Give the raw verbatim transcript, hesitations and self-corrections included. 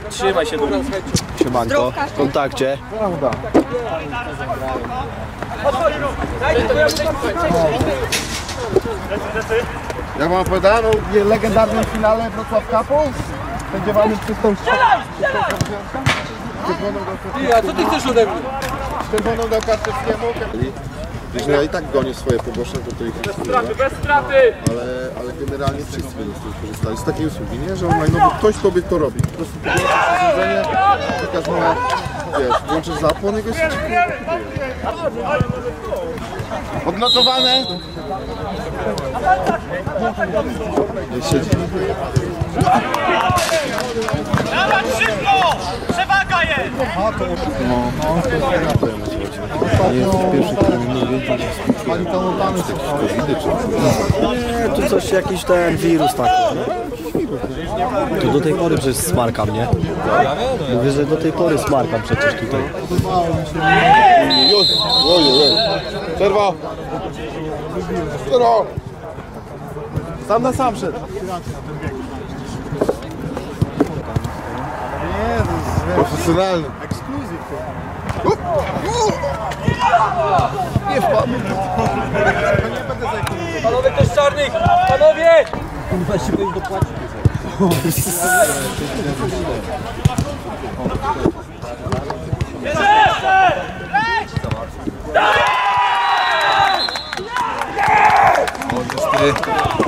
Trzymaj się, Dura. Siemanko, w kontakcie. Jak wam opowiadałem o legendarnym finale Wrocław Cupu? Sędziowany przez tą A co ty chcesz ode mnie? czerwoną dał Karczewskiemu. Że ja i tak gonię swoje poboczne, to to ich Bez straty, bez straty! ale, ale generalnie wszyscy będą z tego korzystali. Z takiej usługi, nie? Że online, no bo ktoś tobie to robi. Po prostu podłączysz urządzenie, klikasz na, wiesz, włączysz zapłon i goś się odnotowane! Nie siedzi. Dawaj szybko! Przewaga jest! Nie jesteś pierwszy, który mi mówi, że nie, tu coś, jakiś ten wirus taki, nie? To do tej pory przecież smarkam, nie? Mówię, że do tej pory smarkam przecież tutaj. Oj, oj, oj. Przerwa! Przerwa! Sam na sam szedł. Profesjonalny. Ekskluzyw. Nie wpadł. Panowie, ktoś czarnych! Panowie! Kurwa, się im dopłacić. Ty.